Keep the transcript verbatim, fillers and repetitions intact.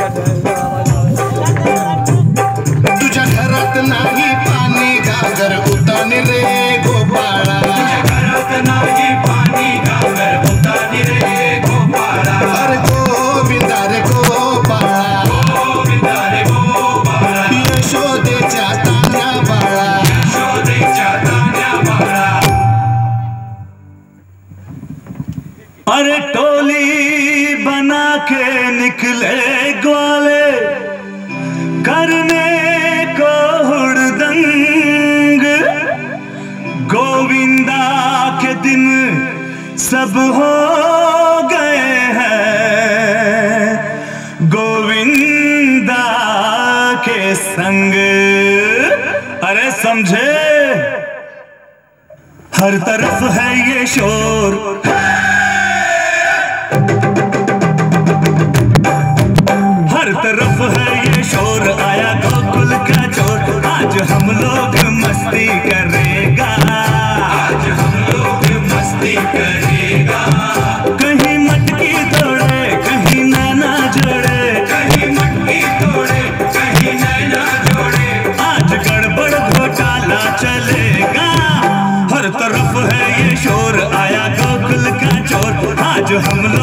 तुझ्या घरात नाही पाणी घागर उतानी रे गोपाळा, तुझ्या घरात नाही पाणी घागर उतानी रे गोपाळा, अरे गोविंदा रे गोपाळा, गोविंदा रे गोपाळा, यशोदेच्या तान्या बाळा, यशोदेच्या तान्या बाळा। अरे टोली बना के निकले ग्वाले करने को हुड़दंग, गोविंदा के दिन सब हो गए हैं गोविंदा के संग। अरे समझे, हर तरफ है ये शोर, हर तरफ है ये शोर, आया गोकुल का चोर, आज हम लोग मस्ती करेगा, आज हम लोग मस्ती करेगा। कहीं मटकी तोड़े कहीं नैना जोड़े, कहीं मटकी तोड़े कहीं नैना जोड़े, आज गड़बड़ घोटाला चलेगा, हर तरफ है ये शोर, आया गोकुल का चोर, आज हम